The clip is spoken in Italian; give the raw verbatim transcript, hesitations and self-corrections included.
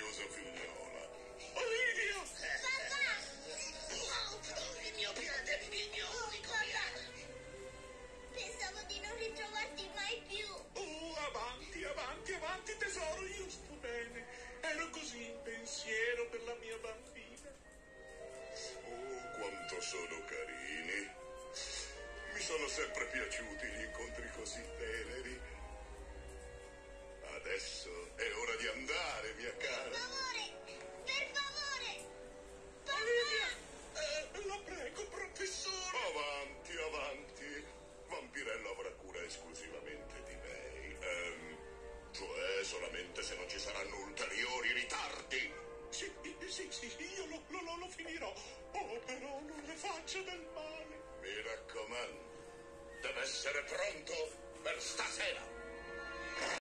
meravigliosa figliola. Olivia! Papà! Oh, il mio pirata, il mio Oh, unico papà! pirata. Pensavo di non ritrovarti mai più. Oh, avanti, avanti, avanti, tesoro, io sto bene. Ero così in pensiero per la mia bambina. Oh, quanto sono carini. Mi sono sempre piaciuti gli incontri così teneri. Adesso è ora di andare, mia Per cara. favore! Per favore! Olivia! Papà! Eh, la prego, professore. Avanti, avanti. Vampirello avrà cura esclusivamente di lei. Ehm, cioè solamente se non ci saranno ulteriori ritardi. Sì, sì, sì, sì, io lo, lo, lo, lo finirò. Oh, però non le faccia del male. Mi raccomando, deve essere pronto per stasera.